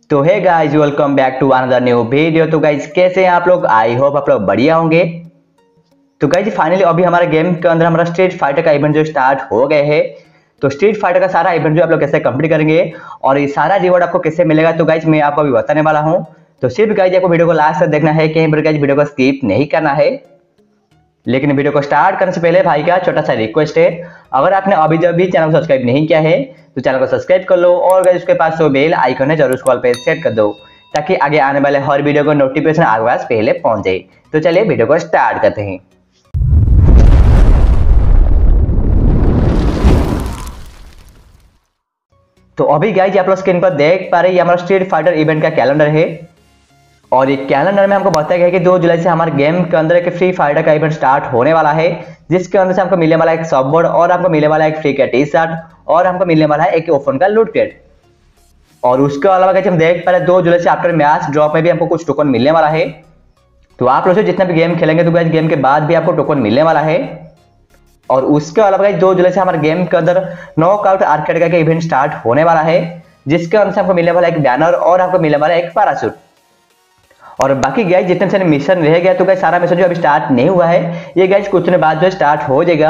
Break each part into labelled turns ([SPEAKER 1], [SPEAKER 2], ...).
[SPEAKER 1] तो hey guys, welcome back to another new video. तो guys कैसे हैं आप लोग? आई होप आप लोग बढ़िया होंगे। तो गाइस फाइनली अभी हमारे गेम के अंदर हमारा स्ट्रीट फाइटर का इवेंट जो स्टार्ट हो गए है। तो स्ट्रीट फाइटर का सारा इवेंट जो आप लोग कैसे कंप्लीट करेंगे और ये सारा रिवॉर्ड आपको कैसे मिलेगा, तो गाइस मैं आपको अभी बताने वाला हूं। तो सिर्फ गाइस आपको वीडियो को लास्ट तक देखना है, कहीं पर गाइस वीडियो को स्किप नहीं करना है। लेकिन वीडियो को स्टार्ट करने से पहले भाई का छोटा सा रिक्वेस्ट है, अगर आपने अभी जब भी चैनल को सब्सक्राइब नहीं किया है तो चैनल को सब्सक्राइब कर लो और गाइस उसके पास जो बेल आइकन है जरूर उसको ऑल पे सेट कर दो, ताकि आगे आने वाले हर वीडियो को नोटिफिकेशन आपके पास पहले पहुंच जाए। तो चलिए वीडियो को स्टार्ट करते हैं। तो अभी गाइस आप लोग स्क्रीन पर देख पा रहे हैं, ये हमारा स्ट्रीट फाइटर इवेंट का कैलेंडर है और ये कैलेंडर में हमको बताया गया है कि 2 जुलाई से हमारे गेम के अंदर एक फ्री फाइटर का इवेंट स्टार्ट होने वाला है, जिसके अंदर से हमको मिलने वाला है एक सॉफ्टबोर्ड और हमको मिलने वाला है एक फ्री का टी शर्ट और हमको मिलने वाला है एक ओपन का लूट क्रेट। और उसके अलावा गाइस हम देख पा रहे हैं 2 जुलाई से आफ्टर मैच ड्रॉप में भी हमको कुछ टोकन मिलने वाला है। तो आप लोग जितना भी गेम खेलेंगे तो गाइस गेम के बाद भी आपको टोकन मिलने वाला है। और उसके अलावा गाइस 2 जुलाई से हमारे गेम के अंदर नॉकआउट आर्केड का इवेंट स्टार्ट होने वाला है, जिसके अंदर हमको मिलने वाला एक बैनर और हमको मिलने वाला एक पैराशूट। और बाकी गाइस जितने सारे मिशन रह गया, तो गाइस सारा मिशन जो अभी स्टार्ट नहीं हुआ है, ये गाइस कुछ दिन बाद जो स्टार्ट हो जाएगा।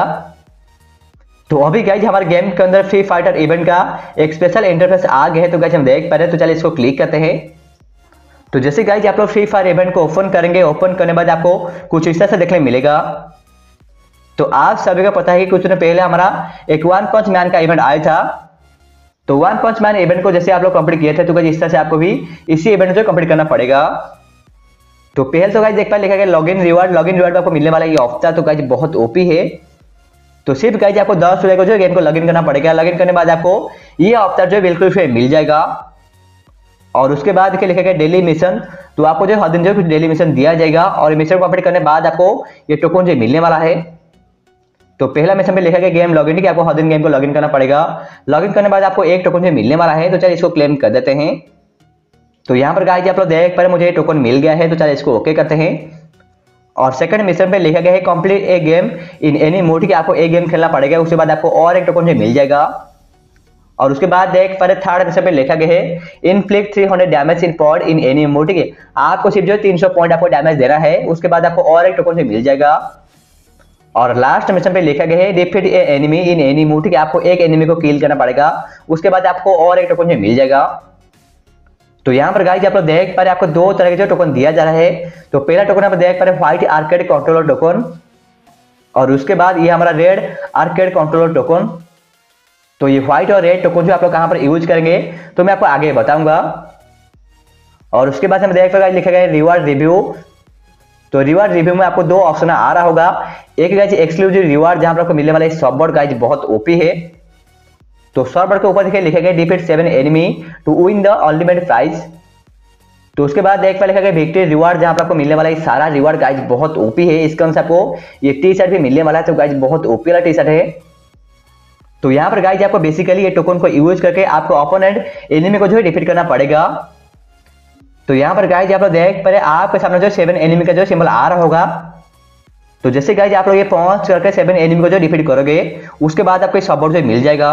[SPEAKER 1] तो अभी गाइस हमारे गेम के अंदर फ्री फाइटर इवेंट का एक स्पेशल इंटरफेस आ गया है, तो गाइस हम देख पा रहे हैं। तो चलिए इसको क्लिक करते हैं। तो जैसे गाइस आप लोग फ्री फायर इवेंट को ओपन करेंगे, ओपन करने के बाद आपको कुछ इस तरह से देखने मिलेगा। तो आप सभी को पता है कि कुछ दिन पहले हमारा एक वन पंच मैन का इवेंट आया था। तो वन पंच मैन इवेंट को जैसे आप लोग कंप्लीट किए थे, तो गाइस इस तरह से आपको भी इसी इवेंट को कंप्लीट करना पड़ेगा। तो पहले तो गाइस देख पा लिखा गया लॉगिन रिवार्ड आपको मिलने वाला ये हफ्ता तो गाइस बहुत ओपी है। तो सिर्फ गाइस आपको 10 जुलाई को जो गेम को लॉगिन करना पड़ेगा। लॉगिन करने के बाद आपको ये हफ्ता जो बिल्कुल फ्री मिल जाएगा। और उसके बाद देखिए लिखा गया डेली मिशन, तो आपको जो हर दिन जो कुछ डेली मिशन दिया जाएगा और मिशन कंप्लीट करने के बाद आपको ये टोकन जो मिलने वाला है। तो पहला मिशन में लिखा गया गेम लॉगिन कि आपको हर दिन गेम को लॉगिन करना पड़ेगा। लॉगिन करने के बाद आपको एक टोकन जो मिलने वाला है, तो चलिए इसको क्लेम कर देते हैं। तो यहाँ पर गाइस आप लोग देख पा रहे हैं मुझे ये टोकन मिल गया है, तो चलिए इसको ओके करते हैं। और सेकंड मिशन पे लिखा गया है complete a game in any mode कि आपको एक गेम खेलना पड़ेगा, उसके बाद आपको और एक टोकन जो मिल जाएगा। और उसके बाद देख पा रहे थर्ड मिशन पे लिखा गया है inflict 300 damage in pod in any mode कि आपको सिर्फ जो 300 पॉइंट आपको डैमेज देना है, उसके बाद आपको और एक टोकन जो मिल जाएगा। और लास्ट मिशन पे लिखा गया है defeat a enemy in any mode कि आपको एक एनिमी को किल करना पड़ेगा, उसके बाद आपको और एक टोकन जो मिल जाएगा। तो यहाँ पर गाइस आप लोग देख पा रहे हैं आपको 2 तरह के जो टोकन दिया जा रहा है। तो पहला टोकन आप देख पा रहे हैं व्हाइट आर्केड कंट्रोलर टोकन और उसके बाद ये हमारा रेड आर्केड कंट्रोलर टोकन। तो ये व्हाइट और रेड टोकन जो आप लोग कहां पर यूज करेंगे तो मैं आपको आगे बताऊंगा। और उसके बाद हम देख पा रहे लिखा गया है रिवार्ड रिव्यू। तो रिवार्ड रिव्यू में आपको 2 ऑप्शन आ रहा होगा। एक गाइस एक्सक्लूसिव रिवार्ड जहां पर आपको मिलने वाला है सॉफ्टबोर्ड गाइस बहुत ओपी है। तो सॉफ्टबोर्ड के ऊपर देखिए लिखा गया defeat 7 enemy to win the ultimate prize. तो उसके बाद देख पा लिखा गया विक्ट्री रिवार्ड जहां पर आपको मिलने वाला है सारा रिवार्ड गाइस बहुत ओपी है। इसके अंदर आपको ये टी शर्ट भी मिलने वाला है, तो गाइस बहुत ओपी वाला टी शर्ट है। तो यहाँ पर गाइस आपको बेसिकली ये टोकन को यूज करके आपको ओपोनेंट एनिमी को जो है डिफीट करना पड़ेगा। तो यहाँ पर गाइस आप लोग देख पा रहे आपके सामने जो 7 एनिमी का जो सिंबल आ रहा होगा। तो जैसे गाइस आप लोग ये पहुंच करके 7 एनिमी को जो डिफीट करोगे, उसके बाद आपको सॉफ्टबोर्ड जो मिल जाएगा।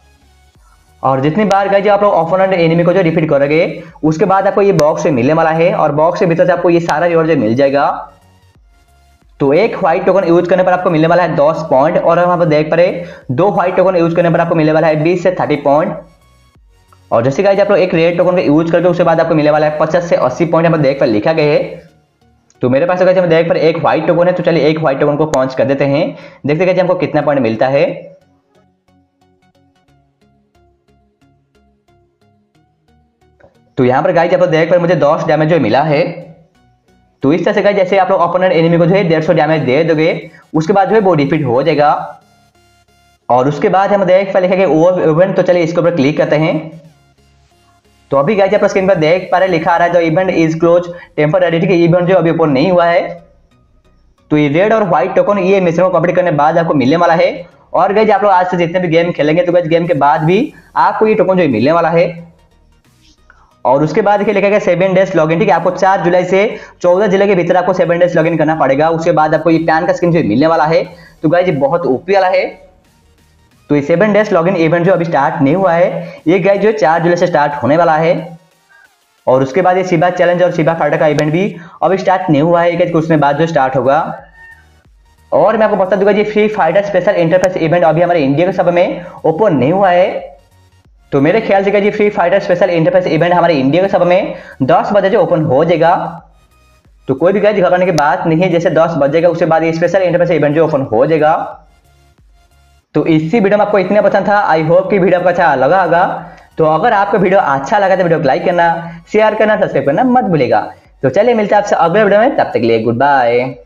[SPEAKER 1] और जितनी बार गाइस आप लोग ओपोनेंट एनिमी को जो डिफीट करोगे, उसके बाद आपको ये बॉक्स से मिलने वाला है और बॉक्स के भीतर से आपको ये सारा रिवॉर्ड जो मिल जाएगा। तो एक व्हाइट टोकन यूज करने पर आपको मिलने वाला है 10 पॉइंट और हम यहाँ पर देख पा रहे 2 व्हाइट टोकन यूज करने पर आपको मिलने वाला है 20 से 30 पॉइंट। और जैसे गाइस आप लोग एक रेड टोकन को यूज करके उसके बाद आपको मिलने वाला है 50 से 80 पॉइंट यहाँ पर देख पर लिखा गया है। तो मेरे पास गाइस हम देख पर एक व्हाइट टोकन है, तो चलिए एक व्हाइट टोकन को पहुंच कर देते हैं, देखते गाइस हमको कितना पॉइंट मिलता है। तो यहाँ पर गाइस आप लोग देख पर मुझे 10 डैमेज जो मिला है। तो इस तरह से गाइस जैसे आप लोग ओपोनेंट एनिमी को जो है 150 डैमेज दे दोगे, उसके बाद जो है वो डिफीट हो जाएगा। और उसके बाद हम देख पा लिखा गया ओवर इवेंट, तो चलिए इसके ऊपर क्लिक करते हैं। तो अभी गाइस आप स्क्रीन पर देख पा रहे लिखा आ रहा है the event is close temporary, ठीक है, इवेंट जो अभी ओपन नहीं हुआ है। तो ये रेड और व्हाइट टोकन ये मिशन को कंप्लीट करने के बाद आपको मिलने वाला है। और गाइस आप लोग आज से जितने भी गेम खेलेंगे, तो गाइस गेम के बाद भी आपको ये टोकन जो मिलने वाला है। और उसके बाद देखिए लिखा गया 7 डेज लॉगिन, ठीक है, आपको 4 जुलाई से 14 जुलाई के भीतर आपको 7 डेज लॉगिन करना पड़ेगा। उसके बाद आपको ये पैन का स्किन जो मिलने वाला है, तो गाइस ये बहुत ओपी वाला है। तो ये 7 डेज लॉगिन इवेंट जो अभी स्टार्ट नहीं हुआ है, ये गाइस जो 4 जुलाई से स्टार्ट होने वाला है। और उसके बाद ये शिबा चैलेंज और शिबा फाइटर का इवेंट भी अभी स्टार्ट नहीं हुआ है, कुछ दिन बाद जो स्टार्ट होगा। और मैं आपको बता दूंगा जी free fighter special interface event अभी हमारे इंडिया के सब में ओपन नहीं हुआ है। तो मेरे ख्याल से जी free fighter special interface event हमारे इंडिया के सब में 10 बजे जो ओपन हो जाएगा। तो कोई भी गाइस घबराने की बात नहीं है, जैसे 10 बजेगा उसके बाद ये स्पेशल इंटरफेस इवेंट जो ओपन हो जाएगा। तो इसी वीडियो में आपको इतना पसंद था, आई होप कि वीडियो आपको अच्छा लगा होगा। तो अगर आपको वीडियो अच्छा लगा तो वीडियो को लाइक करना, शेयर करना, सब्सक्राइब करना मत भूलिएगा। तो चलिए मिलते हैं आपसे अगले वीडियो में, तब तक के लिए गुड बाय।